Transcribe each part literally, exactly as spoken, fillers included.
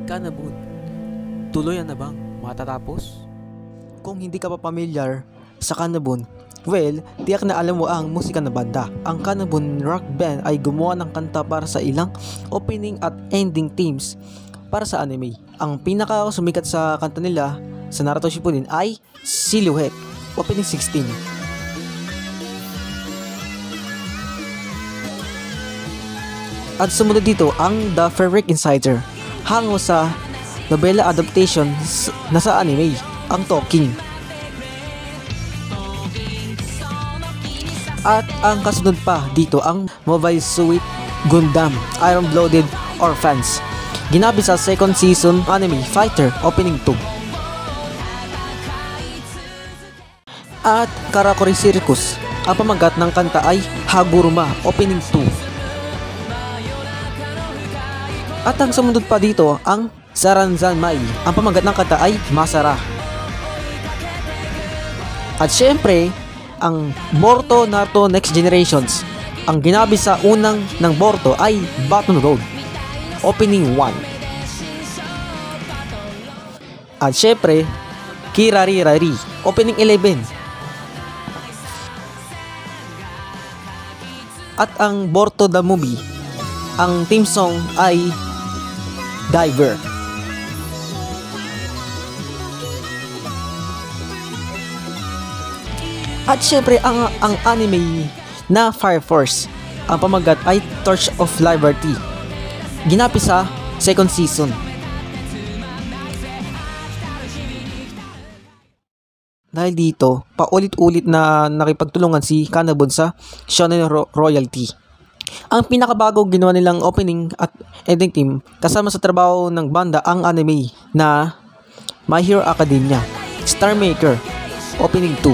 Kanabun, tuloy na bang matatapos? Kung hindi ka pa pamilyar sa Kanabun, well, tiyak na alam mo ang musika na banda. Ang Kanabun Rock Band ay gumawa ng kanta para sa ilang opening at ending themes para sa anime. Ang pinaka sumikat sa kanta nila sa Naruto Shippuden ay Silhouette, opening sixteen. At sumunod dito ang The Fabric Insider, hango sa novela adaptation na sa anime, ang Talking. At ang kasunod pa dito ang Mobile Suit Gundam Iron Blooded Orphans, ginabi sa second season anime Fighter opening two. At Karakuri Circus, ang pamagat ng kanta ay Haguruma opening two. At ang sumunod pa dito ang Saranzanmai, ang pamagat ng kanta ay Masara. At syempre, ang Boruto Naruto Next Generations, ang ginabi sa unang ng Boruto ay Baton Road opening one. At syempre, Kirarirari opening eleven. At ang Boruto the Movie, ang theme song ay Diver. At syempre ang, ang anime na Fire Force, ang pamagat ay Torch of Liberty, ginapi sa second season. Dahil dito, paulit-ulit na nakipagtulungan si Kanabun sa Shonen Ro- Royalty. Ang pinakabago ginawa nilang opening at ending theme kasama sa trabaho ng banda ang anime na My Hero Academia, Star Maker, opening two.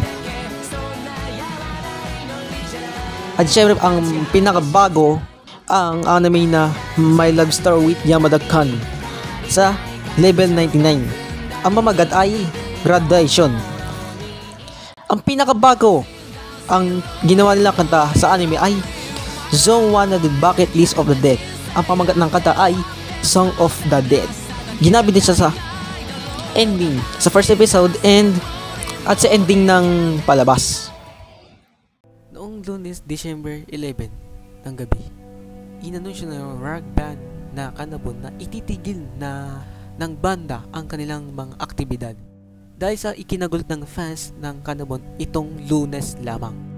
At syempre ang pinakabago ang anime na My Love Story with Yamada-kun sa level ninety-nine. Ang mamagat ay Graduation. Ang pinakabago ang ginawa nilang kanta sa anime ay Zone one of the Bucket List of the Dead. Ang pamagat ng kanta ay Song of the Dead. Ginabi din siya sa ending sa first episode and at sa ending ng palabas. Noong Lunes, December eleventh ng gabi, inanunsyo ng rock band na Kanabun na ititigil na ng banda ang kanilang mga aktibidad dahil sa ikinagulat ng fans ng Kanabun itong Lunes lamang.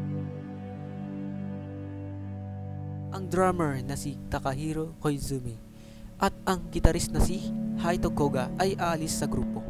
Ang drummer na si Takahiro Koizumi at ang gitarist na si Haito Koga ay aalis sa grupo.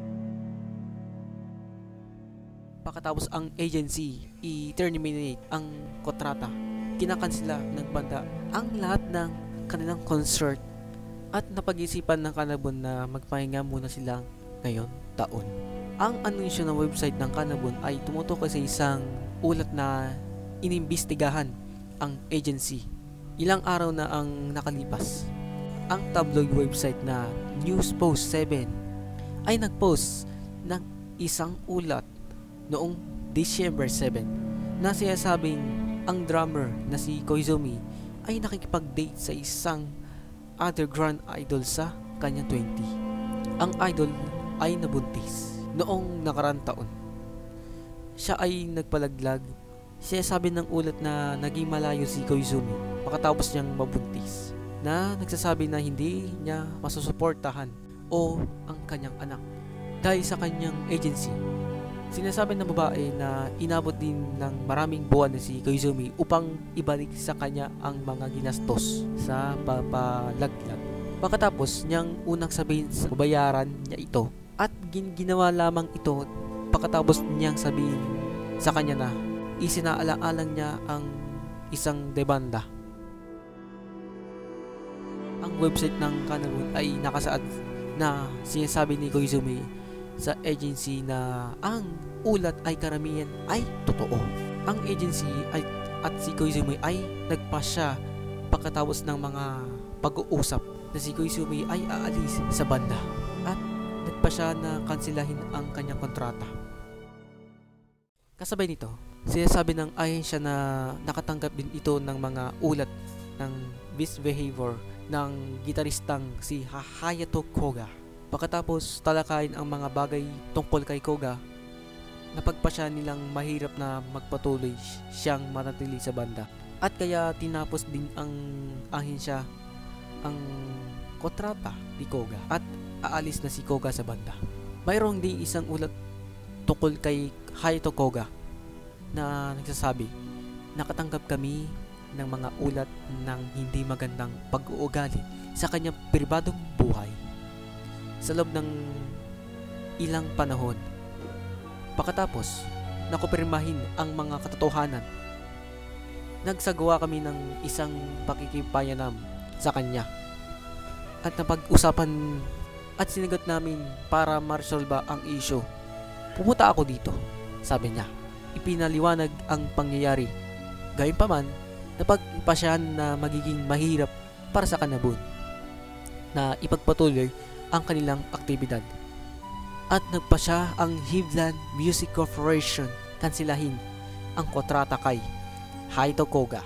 Pagkatapos ang agency i-terminate ang kontrata, kinakansela ng banda ang lahat ng kanilang concert at napag-isipan ng Kanabun na magpahinga muna sila ngayon taon. Ang anunsyo ng website ng Kanabun ay tumutukoy sa isang ulat na inimbestigahan ang agency. Ilang araw na ang nakalipas, ang tabloid website na Newspost seven ay nagpost ng isang ulat noong December seventh na sinasabing ang drummer na si Koizumi ay nakikipag-date sa isang underground idol sa kanyang twenty. Ang idol ay nabuntis noong nakarang taon. Siya ay nagpalaglag. Sinasabi ng ulat na naging malayo si Koizumi pagkatapos niyang mabuntis, na nagsasabi na hindi niya masusuportahan o ang kanyang anak dahil sa kanyang agency. Sinasabi ng babae na inabot din ng maraming buwan na si Koizumi upang ibalik sa kanya ang mga ginastos sa papalaglag. Pagkatapos niyang unang sabihin sa babayaran niya ito at gin- ginawa lamang ito pagkatapos niyang sabihin sa kanya na isinaalang-alang niya ang isang debanda. Ang website ng Kanabun ay nakasaad na sinasabi ni Koizumi sa agency na ang ulat ay karamihan ay totoo. Ang agency ay, at si Koizumi ay nagpasya pagkatapos ng mga pag-uusap na si Koizumi ay aalis sa banda at nagpasya na kansilahin ang kanyang kontrata. Kasabay nito, sinasabi ng ahensya na nakatanggap din ito ng mga ulat ng misbehavior ng gitaristang si Hayato Koga. Pagkatapos talakayin ang mga bagay tungkol kay Koga, napagpasya nilang mahirap na magpatuloy siyang manatili sa banda. At kaya tinapos din ang ahensya ang kontrata ni Koga at aalis na si Koga sa banda. Mayroong din isang ulat tungkol kay Hayato Koga na nagsasabi, nakatanggap kami ng mga ulat ng hindi magandang pag-uugali sa kanyang pribadong buhay. Sa loob ng ilang panahon, pagkatapos nakupirmahin ang mga katotohanan, nagsagawa kami ng isang pakikipayanam sa kanya at napag-usapan at sinagot namin para maresolba ang issue. Pumunta ako dito, sabi niya. Ipinaliwanag ang pangyayari. Gayunpaman, napagpasyahan na magiging mahirap para sa Kanabun na ipagpatuloy ang kanilang aktibidad. At nagpasya ang Hivland Music Corporation kansilahin ang kontrata kay Hayato Koga.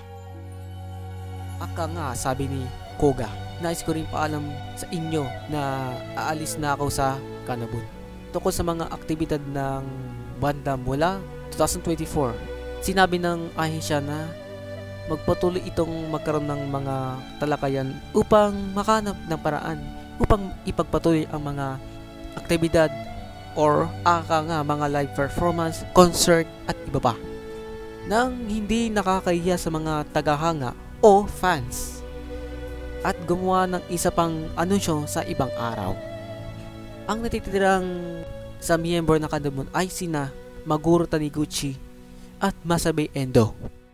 Aka nga, sabi ni Koga, nais ko rin paalam sa inyo na aalis na ako sa Kanabun. Tungkol sa mga aktibidad ng banda mula twenty twenty-four, sinabi ng ahensya na magpatuloy itong magkaroon ng mga talakayan upang makanap ng paraan upang ipagpatuloy ang mga aktibidad or aka nga mga live performance, concert at iba pa nang hindi nakakahiya sa mga tagahanga o fans at gumawa ng isa pang anunsyo sa ibang araw. Ang natitirang sa miyembro ng Kanabun ay sina Maguro Taniguchi at Masabe Endo.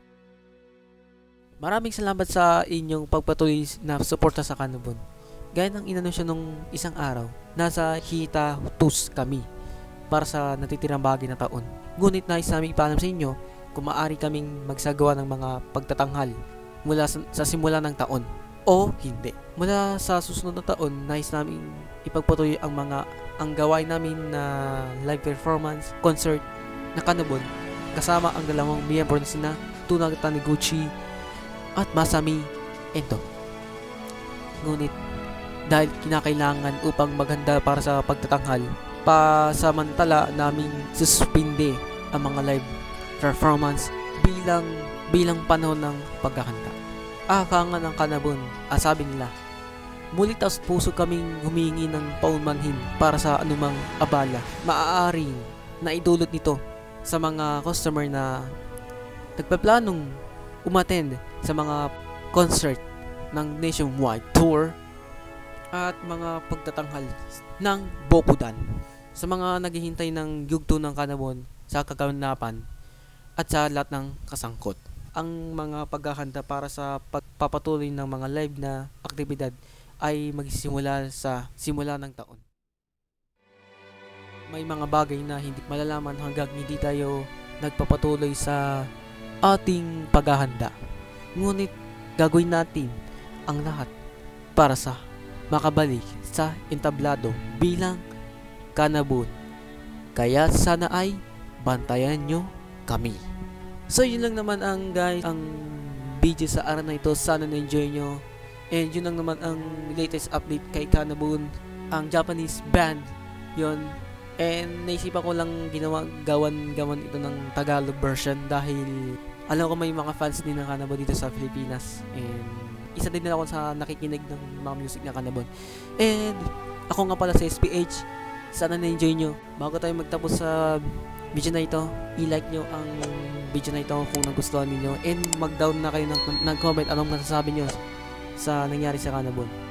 Maraming salamat sa inyong pagpatuloy na suporta sa Kanabun. Gaya ng inanunsyo nung isang araw, nasa hiatus kami para sa natitirang bahagi ng taon. Ngunit nais namin ipaalam sa inyo kung maaari kaming magsagawa ng mga pagtatanghal mula sa, sa simula ng taon o hindi. Mula sa susunod na taon, nais namin ipagpatuloy ang mga ang gawain namin na live performance, concert na Kanabun kasama ang dalawang miyembro na sina Tuna Taniguchi at Masami Endo. Ngunit dahil kinakailangan upang maganda para sa pagtatanghal, pasamantala naming suspinde ang mga live performance bilang bilang panahon ng paghahanda. Aka nga ng Kanabun, ah, sabi nila, muli taos puso kaming humingi ng paumanhin para sa anumang abala maaaring na idulot nito sa mga customer na nagpaplanong umattend sa mga concert ng nationwide tour at mga pagtatanghal ng Bokudan. Sa mga naghihintay ng yugto ng Kanabun sa kaganapan at sa lahat ng kasangkot. Ang mga paghahanda para sa pagpapatuloy ng mga live na aktibidad ay magsisimula sa simula ng taon. May mga bagay na hindi malalaman hanggang hindi tayo nagpapatuloy sa ating paghahanda. Ngunit gagawin natin ang lahat para sa makabalik sa entablado bilang Kanabun. Kaya sana ay bantayan nyo kami. So yun lang naman ang guys, ang video sa araw na ito. Sana na-enjoy nyo. And yun lang naman ang latest update kay Kanabun, ang Japanese band. Yun. And naisipan ko lang ginawa gawan-gawan ito ng Tagalog version dahil alam ko may mga fans din ng Kanabun dito sa Pilipinas. And isa din na ako sa nakikinig ng mga music na Kanabun. And ako nga pala sa S P H. Sana na-enjoy nyo. Bago tayo magtapos sa video na ito, i-like nyo ang video na ito kung nagustuhan ninyo. And mag-down na kayo ng, ng comment anong masasabi nyo sa nangyari sa Kanabun.